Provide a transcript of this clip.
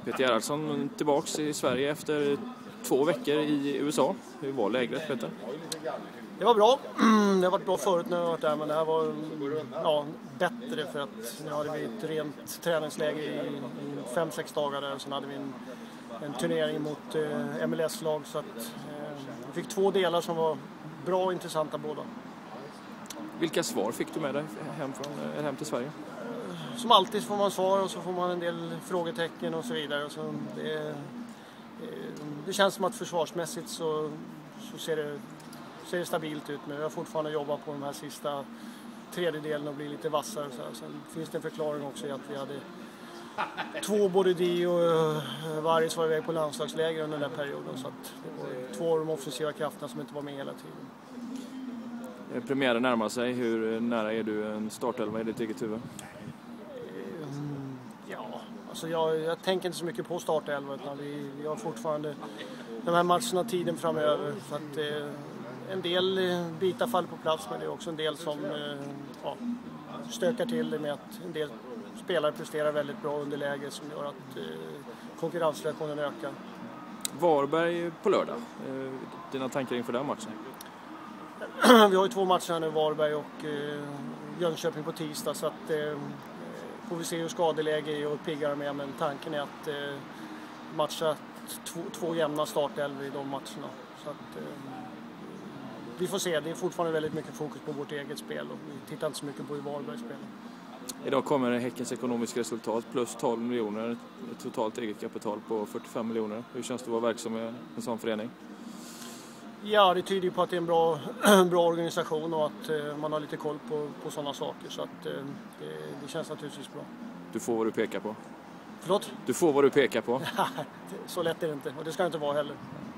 Peter Gerhardsson tillbaks i Sverige efter 2 veckor i USA. Hur var lägret, Peter? Det var bra. Det har varit bra förut när jag varit där, men det här var bättre för att nu hade vi ett rent träningsläge i 5-6 dagar där. Sen hade vi en turnering mot MLS-lag, så att vi fick 2 delar som var bra och intressanta båda. Vilka svar fick du med dig hem till Sverige? Som alltid får man svar och så får man en del frågetecken och så vidare. Så det känns som att försvarsmässigt så ser det stabilt ut, men jag har fortfarande jobbat på de här sista tredjedelen och blir lite vassare. Sen finns det en förklaring också i att vi hade 2 både Di och Varis var iväg på landslagsläger under den där perioden, så att det var 2 av de offensiva krafterna som inte var med hela tiden. Premiären närmar sig. Hur nära är du en startelva i ditt eget huvud? Alltså jag tänker inte så mycket på startelva, utan vi har fortfarande de här matcherna tiden framöver. Så att en del bitar faller på plats, men det är också en del som stökar till det med att en del spelare presterar väldigt bra under läge som gör att konkurrensreaktionen ökar. Varberg på lördag. Dina tankar inför den matchen? Vi har ju 2 matcher nu, Varberg och Jönköping på tisdag, så att får vi se hur skadeläge är och piggar med, men tanken är att matcha 2 jämna startelvor i de matcherna. Så att vi får se, det är fortfarande väldigt mycket fokus på vårt eget spel och vi tittar inte så mycket på hur Varberg spelar. Idag kommer Häckens ekonomiska resultat plus 12 miljoner, ett totalt eget kapital på 45 miljoner. Hur känns det att vara verksam i en sån förening? Ja, det tyder ju på att det är en bra organisation och att man har lite koll på sådana saker, så att det känns naturligtvis bra. Du får vad du pekar på. Förlåt? Du får vad du pekar på. Så lätt är det inte, och det ska inte vara heller.